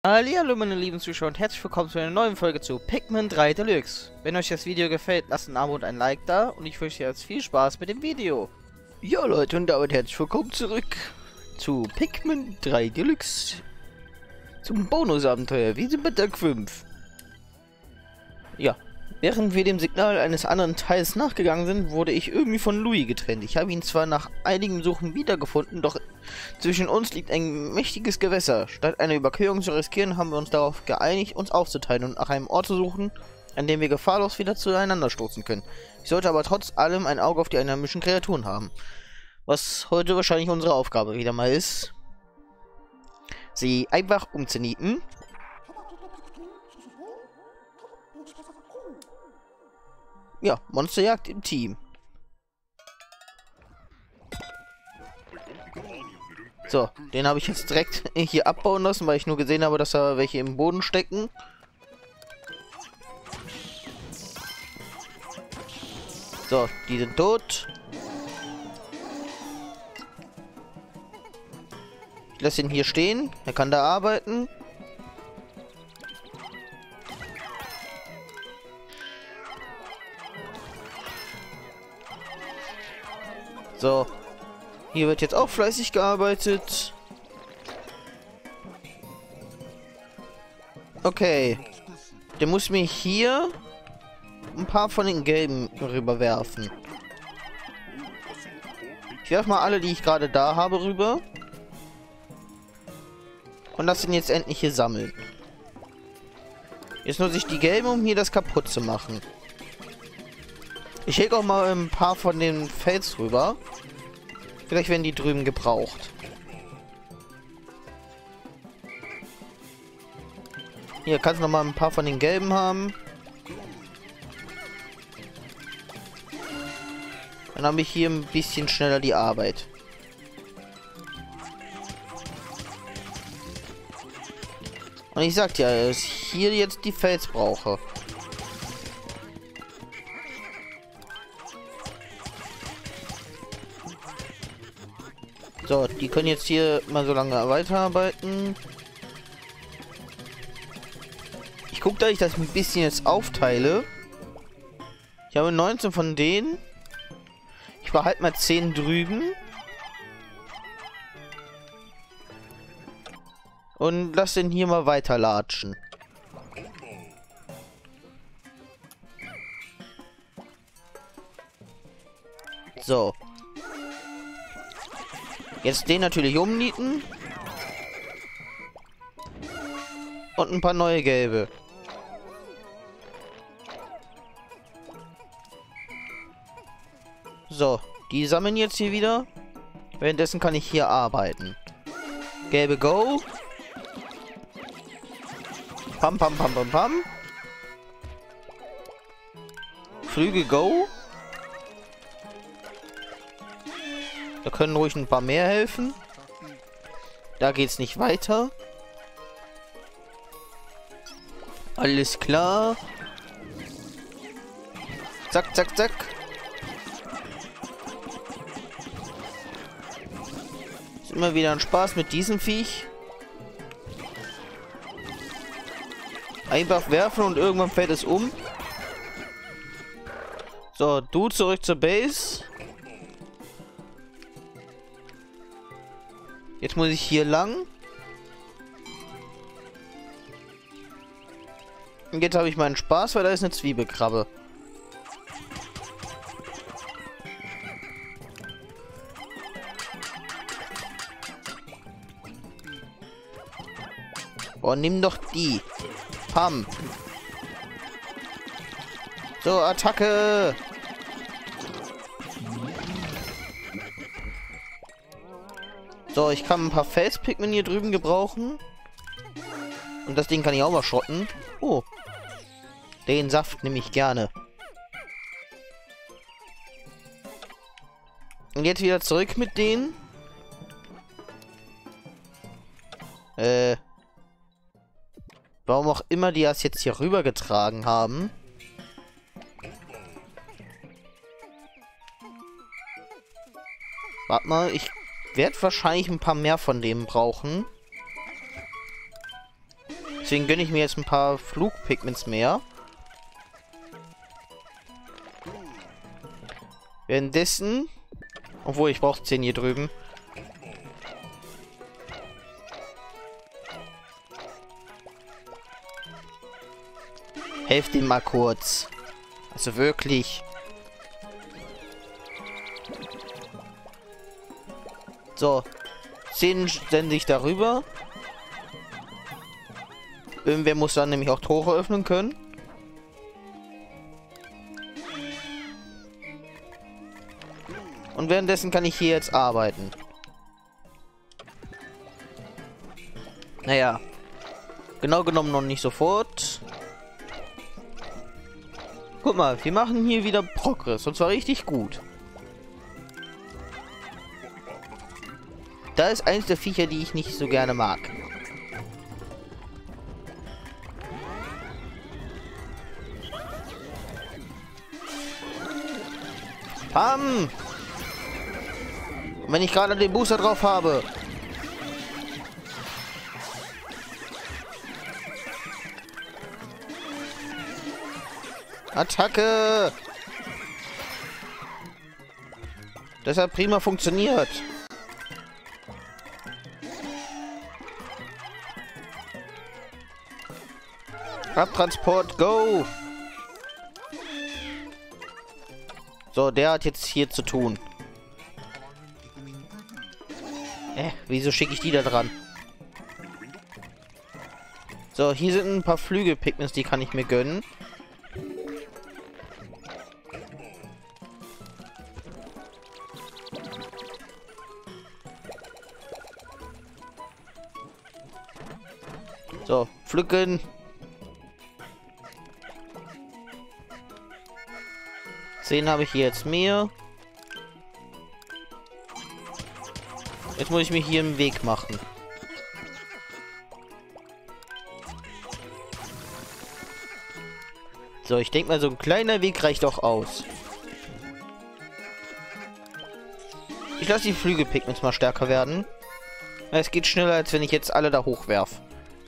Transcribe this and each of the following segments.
Hallihallo meine lieben Zuschauer und herzlich willkommen zu einer neuen Folge zu Pikmin 3 Deluxe. Wenn euch das Video gefällt, lasst ein Abo und ein Like da und ich wünsche euch jetzt viel Spaß mit dem Video. Ja Leute, und damit herzlich willkommen zurück zu Pikmin 3 Deluxe. Zum Bonusabenteuer, wir sind bei Tag 5. Ja, während wir dem Signal eines anderen Teils nachgegangen sind, wurde ich irgendwie von Louis getrennt. Ich habe ihn zwar nach einigem Suchen wiedergefunden, doch zwischen uns liegt ein mächtiges Gewässer. Statt eine Überquerung zu riskieren, haben wir uns darauf geeinigt, uns aufzuteilen und nach einem Ort zu suchen, an dem wir gefahrlos wieder zueinander stoßen können. Ich sollte aber trotz allem ein Auge auf die einheimischen Kreaturen haben. Was heute wahrscheinlich unsere Aufgabe wieder mal ist, sie einfach umzunieten. Ja, Monsterjagd im Team. So, den habe ich jetzt direkt hier abbauen lassen, weil ich nur gesehen habe, dass da welche im Boden stecken. So, die sind tot. Ich lasse ihn hier stehen. Er kann da arbeiten. So. Hier wird jetzt auch fleißig gearbeitet. Okay. Der muss mir hier ein paar von den gelben rüberwerfen. Ich werfe mal alle, die ich gerade da habe, rüber. Und lass ihn jetzt endlich hier sammeln. Jetzt nutze ich die gelben, um hier das kaputt zu machen. Ich hege auch mal ein paar von den Fels rüber. Vielleicht werden die drüben gebraucht. Hier, kannst du noch mal ein paar von den gelben haben. Dann habe ich hier ein bisschen schneller die Arbeit. Und ich sagte ja, dass ich hier jetzt die Fels brauche. So, die können jetzt hier mal so lange weiterarbeiten. Ich gucke, dass ich das ein bisschen jetzt aufteile. Ich habe 19 von denen. Ich behalte mal 10 drüben. Und lass den hier mal weiterlatschen. So. Jetzt den natürlich umnieten. Und ein paar neue gelbe. So, die sammeln jetzt hier wieder. Währenddessen kann ich hier arbeiten. Gelbe Go. Pam, pam, pam, pam, pam. Flügel Go. Da können ruhig ein paar mehr helfen. Da geht's nicht weiter. Alles klar. Zack, zack, zack. Ist immer wieder ein Spaß mit diesem Viech. Einfach werfen und irgendwann fällt es um. So, du zurück zur Base. Jetzt muss ich hier lang. Und jetzt habe ich meinen Spaß, weil da ist eine Zwiebelkrabbe. Boah, nimm doch die. Pam. So, Attacke. So, ich kann ein paar Felspigmen hier drüben gebrauchen. Und das Ding kann ich auch mal schotten. Oh. Den Saft nehme ich gerne. Und jetzt wieder zurück mit denen. Warum auch immer die das jetzt hier rübergetragen haben. Warte mal, ich werde wahrscheinlich ein paar mehr von dem brauchen. Deswegen gönne ich mir jetzt ein paar Flugpigments mehr. Währenddessen... Obwohl, ich brauche 10 hier drüben. Helft ihm mal kurz. Also wirklich. So. 10 sende ich darüber. Irgendwer muss dann nämlich auch Tore öffnen können. Und währenddessen kann ich hier jetzt arbeiten. Naja. Genau genommen noch nicht sofort. Guck mal, wir machen hier wieder Progress. Und zwar richtig gut. Da ist eins der Viecher, die ich nicht so gerne mag. Pam! Und wenn ich gerade den Booster drauf habe. Attacke! Das hat prima funktioniert. Abtransport, go! So, der hat jetzt hier zu tun. Wieso schicke ich die da dran? So, hier sind ein paar Flügelpigments, die kann ich mir gönnen. So, pflücken. 10 habe ich hier jetzt mehr. Jetzt muss ich mir hier einen Weg machen. So, ich denke mal, so ein kleiner Weg reicht auch aus. Ich lasse die Flügelpigments mal stärker werden. Es geht schneller, als wenn ich jetzt alle da hochwerfe.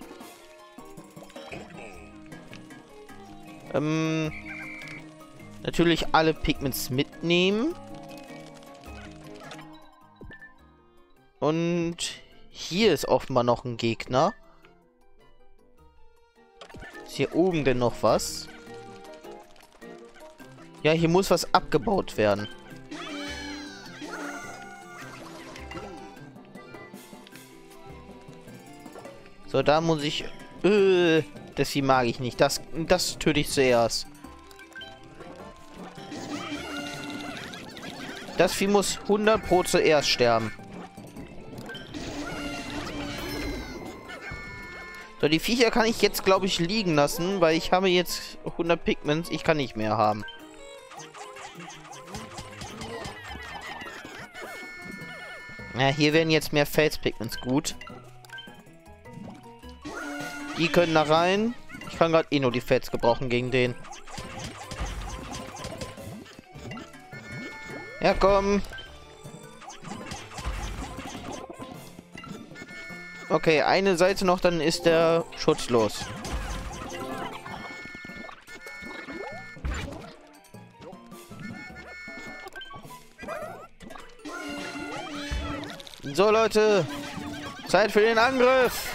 Natürlich alle Pigments mitnehmen. Und hier ist offenbar noch ein Gegner. Ist hier oben denn noch was? Ja, hier muss was abgebaut werden. So, da muss ich... das hier mag ich nicht. Das töte ich zuerst. Das Vieh muss 100% zuerst sterben. So, die Viecher kann ich jetzt, glaube ich, liegen lassen, weil ich habe jetzt 100 Pigments. Ich kann nicht mehr haben. Ja, hier werden jetzt mehr Felspigments gut. Die können da rein. Ich kann gerade eh nur die Fels gebrauchen gegen den. Ja, komm. Okay, eine Seite noch, dann ist der schutzlos. So, Leute. Zeit für den Angriff.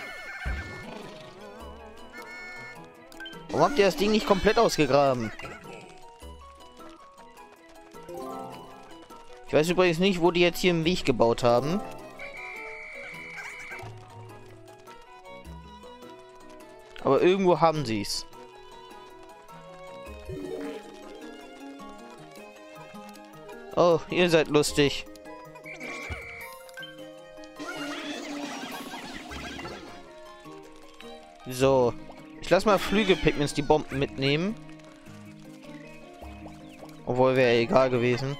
Warum habt ihr das Ding nicht komplett ausgegraben? Ich weiß übrigens nicht, wo die jetzt hier einen Weg gebaut haben. Aber irgendwo haben sie es. Oh, ihr seid lustig. So. Ich lasse mal Flügelpigments die Bomben mitnehmen. Obwohl, wäre egal gewesen.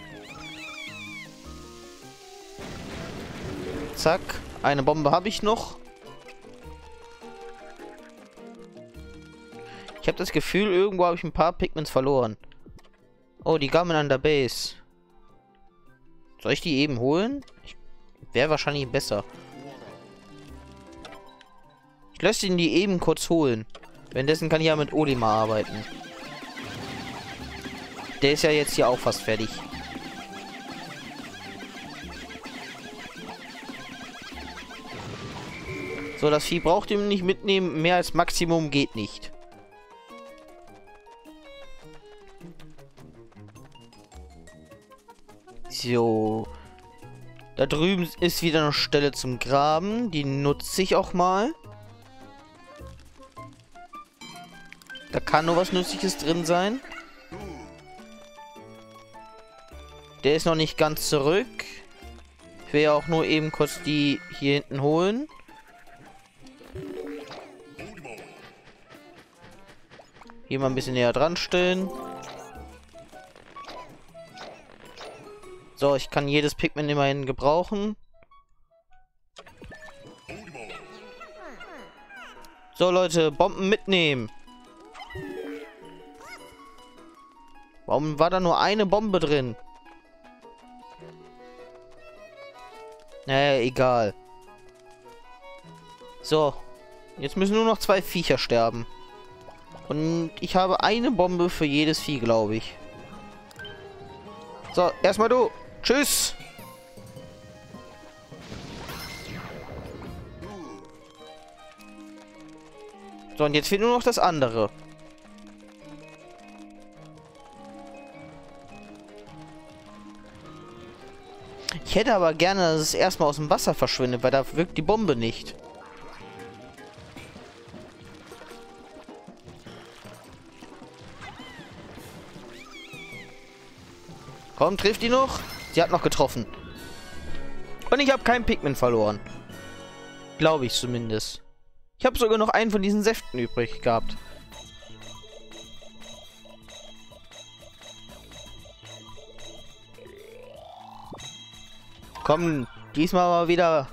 Zack. Eine Bombe habe ich noch. Ich habe das Gefühl, irgendwo habe ich ein paar Pigments verloren. Oh, die Gamen an der Base. Soll ich die eben holen? Wäre wahrscheinlich besser. Ich lasse ihn die eben kurz holen. Währenddessen kann ich ja mit Olimar arbeiten. Der ist ja jetzt hier auch fast fertig. So, das Vieh braucht ihr nicht mitnehmen. Mehr als Maximum geht nicht. So. Da drüben ist wieder eine Stelle zum Graben. Die nutze ich auch mal. Da kann nur was Nützliches drin sein. Der ist noch nicht ganz zurück. Ich will ja auch nur eben kurz die hier hinten holen. Hier mal ein bisschen näher dran stellen. So, ich kann jedes Pigment immerhin gebrauchen. So, Leute, Bomben mitnehmen. Warum war da nur eine Bombe drin? Naja, egal. So. Jetzt müssen nur noch 2 Viecher sterben. Und ich habe eine Bombe für jedes Vieh, glaube ich. So, erstmal du. Tschüss. So, und jetzt fehlt nur noch das andere. Ich hätte aber gerne, dass es erstmal aus dem Wasser verschwindet, weil da wirkt die Bombe nicht. Komm, trifft die noch? Sie hat noch getroffen. Und ich habe kein Pigment verloren. Glaube ich zumindest. Ich habe sogar noch einen von diesen Säften übrig gehabt. Komm, diesmal mal wieder.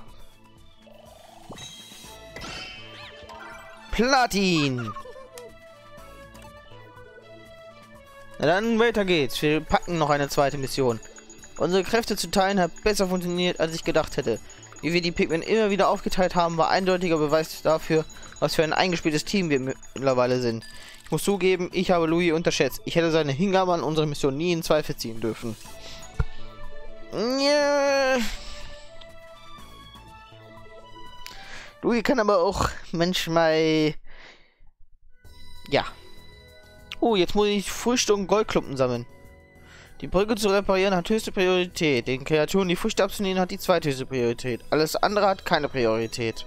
Platin. Na dann, weiter geht's. Wir packen noch eine zweite Mission. Unsere Kräfte zu teilen hat besser funktioniert, als ich gedacht hätte. Wie wir die Pigment immer wieder aufgeteilt haben, war eindeutiger Beweis dafür, was für ein eingespieltes Team wir mittlerweile sind. Ich muss zugeben, ich habe Louis unterschätzt. Ich hätte seine Hingabe an unsere Mission nie in Zweifel ziehen dürfen. Ja. Louis kann aber auch manchmal... Ja. Oh, jetzt muss ich Früchte und Goldklumpen sammeln. Die Brücke zu reparieren hat höchste Priorität. Den Kreaturen die Früchte abzunehmen hat die zweithöchste Priorität. Alles andere hat keine Priorität.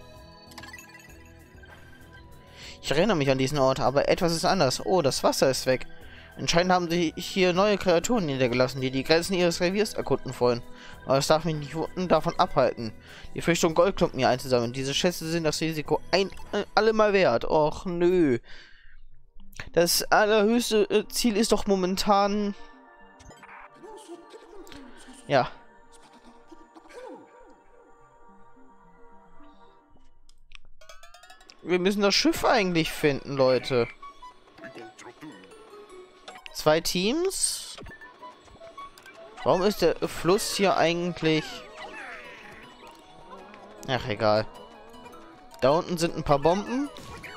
Ich erinnere mich an diesen Ort, aber etwas ist anders. Oh, das Wasser ist weg. Anscheinend haben sie hier neue Kreaturen niedergelassen, die die Grenzen ihres Reviers erkunden wollen. Aber das darf mich nicht davon abhalten, die Früchte und Goldklumpen hier einzusammeln. Diese Schätze sind das Risiko allemal wert. Och, nö. Das allerhöchste Ziel ist doch momentan... Ja. Wir müssen das Schiff eigentlich finden, Leute. 2 Teams? Warum ist der Fluss hier eigentlich... Ach, egal. Da unten sind ein paar Bomben.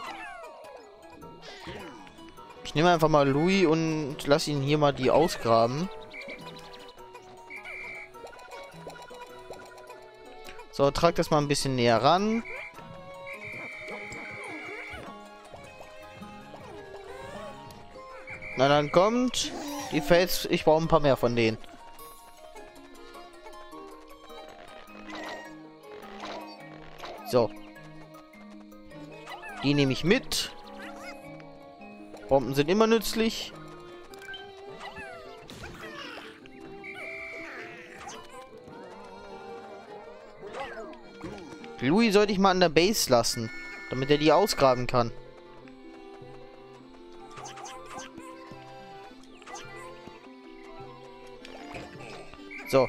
Ich nehme einfach mal Louis und lasse ihn hier mal die ausgraben. So, trag das mal ein bisschen näher ran. Na dann kommt die Fels. Ich brauche ein paar mehr von denen. So. Die nehme ich mit. Bomben sind immer nützlich. Louis sollte ich mal an der Base lassen, damit er die ausgraben kann. So.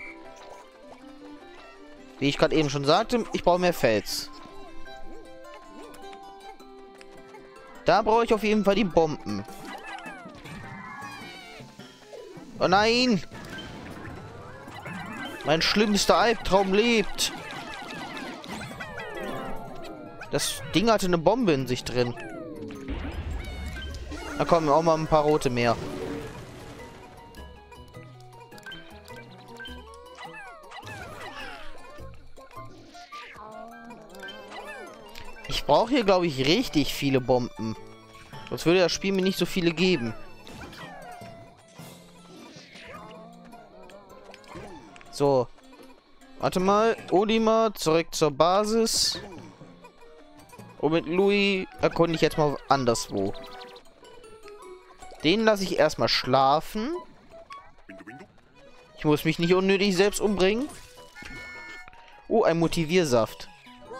Wie ich gerade eben schon sagte, ich brauche mehr Fels. Da brauche ich auf jeden Fall die Bomben. Oh nein! Mein schlimmster Albtraum lebt. Das Ding hatte eine Bombe in sich drin. Da kommen auch mal ein paar rote mehr. Ich brauche hier, glaube ich, richtig viele Bomben. Sonst würde das Spiel mir nicht so viele geben. So. Warte mal. Olimar, zurück zur Basis. Und mit Louis erkunde ich jetzt mal anderswo. Den lasse ich erstmal schlafen. Ich muss mich nicht unnötig selbst umbringen. Oh, ein Motiviersaft.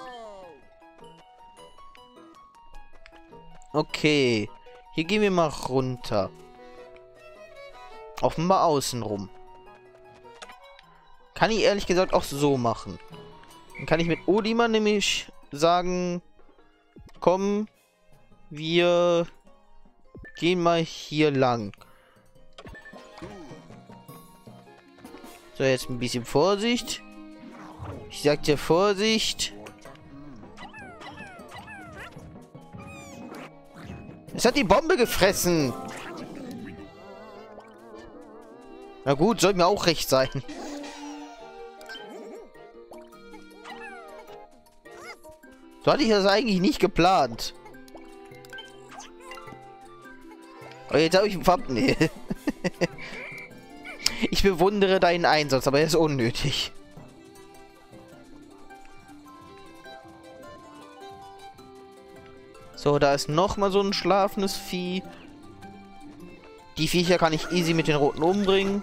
Okay. Hier gehen wir mal runter. Offenbar außen rum. Kann ich ehrlich gesagt auch so machen. Dann kann ich mit Olimar nämlich sagen... Komm, wir gehen mal hier lang. So, jetzt ein bisschen Vorsicht. Ich sag dir Vorsicht. Es hat die Bombe gefressen. Na gut, soll mir auch recht sein. So hatte ich das eigentlich nicht geplant. Aber jetzt habe ich ein Thumbnail. Ich bewundere deinen Einsatz, aber er ist unnötig. So, da ist nochmal so ein schlafendes Vieh. Die Viecher kann ich easy mit den Roten umbringen.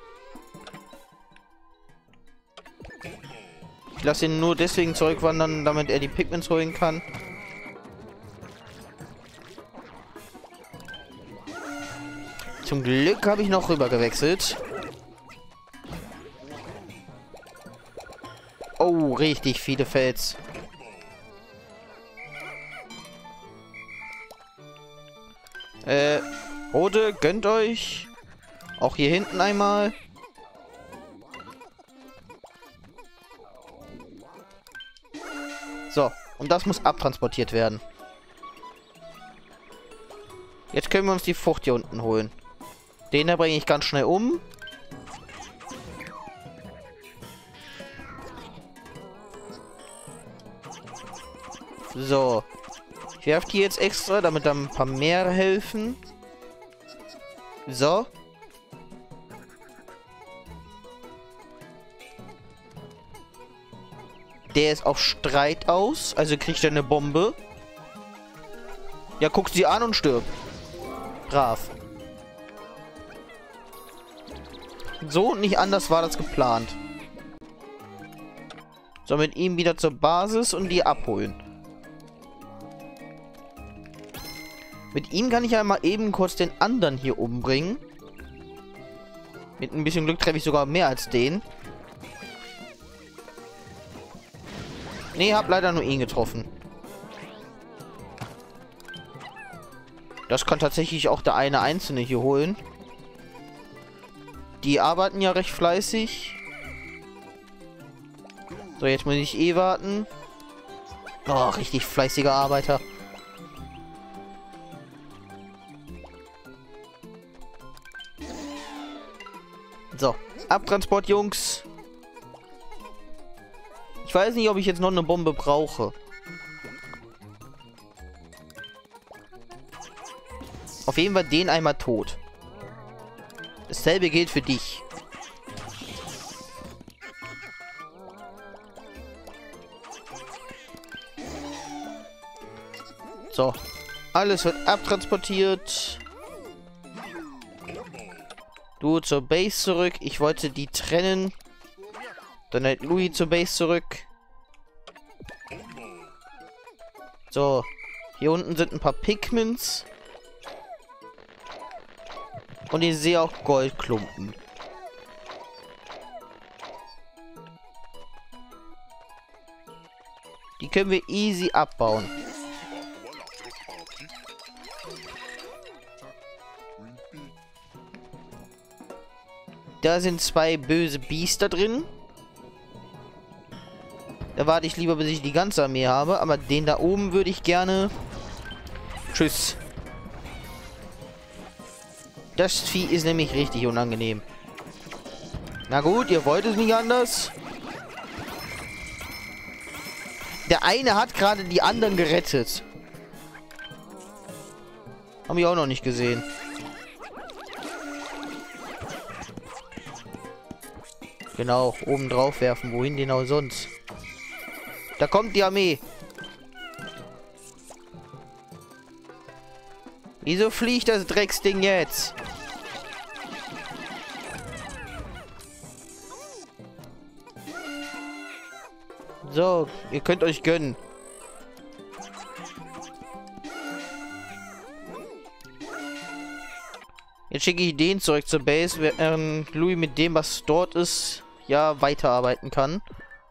Ich lasse ihn nur deswegen zurückwandern, damit er die Pigments holen kann. Zum Glück habe ich noch rüber gewechselt. Oh, richtig viele Fels. Rote, gönnt euch. Auch hier hinten einmal. So, und das muss abtransportiert werden. Jetzt können wir uns die Frucht hier unten holen. Den da bringe ich ganz schnell um. So. Ich werfe die jetzt extra, damit dann ein paar mehr helfen. So. Der ist auf Streit aus, also kriegt er eine Bombe. Ja, guckt sie an und stirbt. Brav. So und nicht anders war das geplant. So, mit ihm wieder zur Basis und die abholen. Mit ihm kann ich einmal eben kurz den anderen hier umbringen. Mit ein bisschen Glück treffe ich sogar mehr als den. Nee, hab leider nur ihn getroffen. Das kann tatsächlich auch der eine Einzelne hier holen. Die arbeiten ja recht fleißig. So, jetzt muss ich eh warten. Oh, richtig fleißiger Arbeiter. So, Abtransport, Jungs. Ich weiß nicht, ob ich jetzt noch eine Bombe brauche. Auf jeden Fall den einmal tot. Dasselbe gilt für dich. So. Alles wird abtransportiert. Du zur Base zurück. Ich wollte die trennen. Dann halt Louis zur Base zurück. So. Hier unten sind ein paar Pigments. Und ich sehe auch Goldklumpen. Die können wir easy abbauen. Da sind zwei böse Biester drin. Da warte ich lieber, bis ich die ganze Armee habe. Aber den da oben würde ich gerne... Tschüss. Das Vieh ist nämlich richtig unangenehm. Na gut, ihr wollt es nicht anders. Der eine hat gerade die anderen gerettet. Haben wir auch noch nicht gesehen. Genau, oben drauf werfen. Wohin denn auch sonst? Da kommt die Armee. Wieso fliegt das Drecksding jetzt? So, ihr könnt euch gönnen. Jetzt schicke ich den zurück zur Base, während Louis mit dem, was dort ist, ja, weiterarbeiten kann.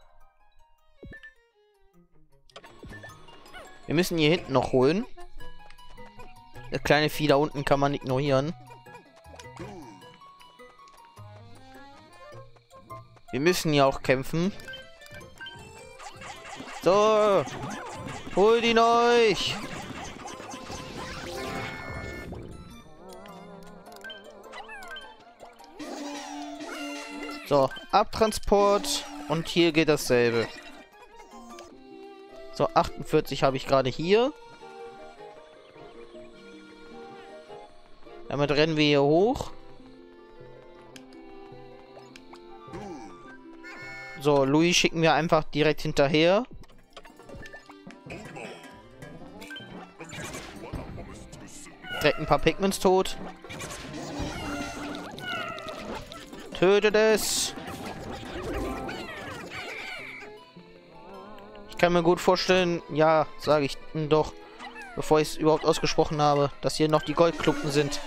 Wir müssen hier hinten noch holen. Das kleine Vieh da unten kann man ignorieren. Wir müssen ja auch kämpfen. So. Holt ihn euch. So, Abtransport. Und hier geht dasselbe. So, 48 habe ich gerade hier. Damit rennen wir hier hoch. So, Louis schicken wir einfach direkt hinterher. Direkt ein paar Pigments tot. Tötet es. Ich kann mir gut vorstellen, ja, sage ich doch, bevor ich es überhaupt ausgesprochen habe, dass hier noch die Goldklumpen sind.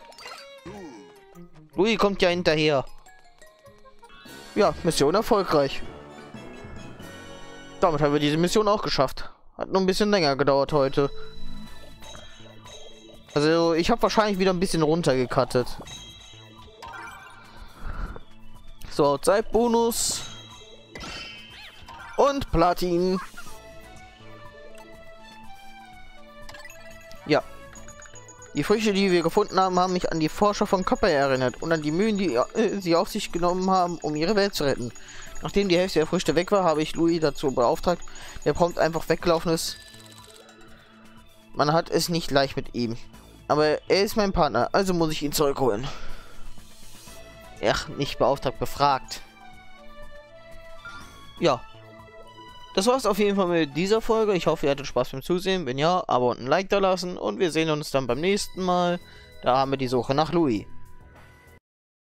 Louis kommt ja hinterher. Ja, Mission erfolgreich. Damit haben wir diese Mission auch geschafft. Hat nur ein bisschen länger gedauert heute. Also, ich habe wahrscheinlich wieder ein bisschen runtergekattet. So, Zeitbonus. Und Platin. Ja. Die Früchte, die wir gefunden haben, haben mich an die Forscher von Copper erinnert und an die Mühen, die sie auf sich genommen haben, um ihre Welt zu retten. Nachdem die Hälfte der Früchte weg war, habe ich Louis dazu beauftragt, der prompt einfach weggelaufen ist. Man hat es nicht leicht mit ihm. Aber er ist mein Partner, also muss ich ihn zurückholen. Ach, nicht beauftragt, befragt. Ja. Das war's auf jeden Fall mit dieser Folge. Ich hoffe, ihr hattet Spaß beim Zusehen. Wenn ja, Abo und ein Like da lassen. Und wir sehen uns dann beim nächsten Mal. Da haben wir die Suche nach Louis.